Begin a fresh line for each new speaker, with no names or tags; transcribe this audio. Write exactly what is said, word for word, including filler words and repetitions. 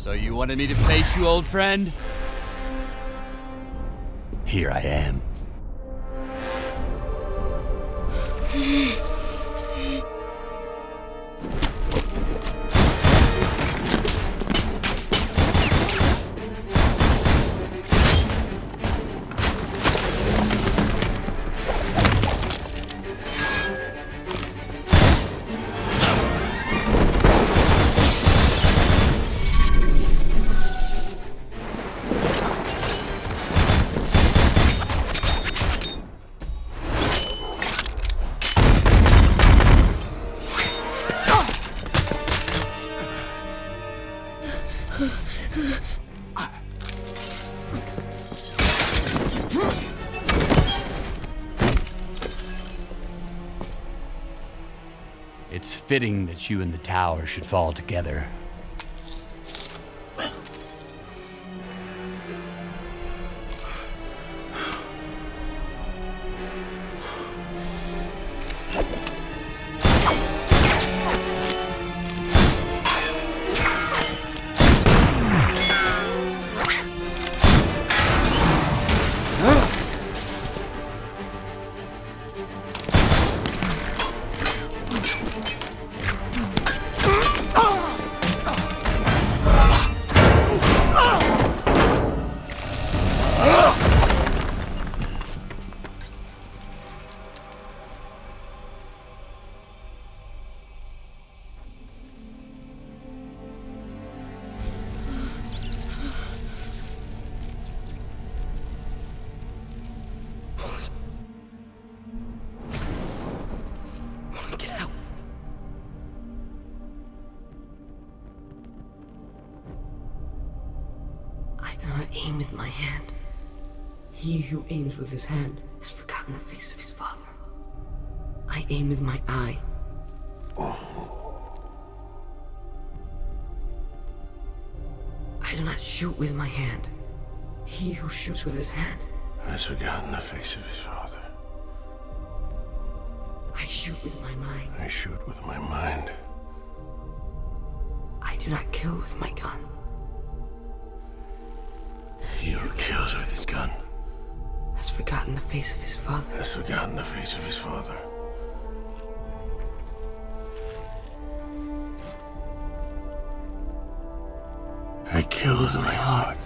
So you wanted me to face you, old friend? Here I am. It's fitting that you and the tower should fall together.
Aim with my hand. He who aims with his hand has forgotten the face of his father. I aim with my eye. I do not shoot with my hand. He who shoots with his hand
has forgotten the face of his father.
I shoot with my mind.
I shoot with my mind.
I do not kill with my gun.
He who kills with his gun
has forgotten the face of his father.
Has forgotten the face of his father. I kill with my heart.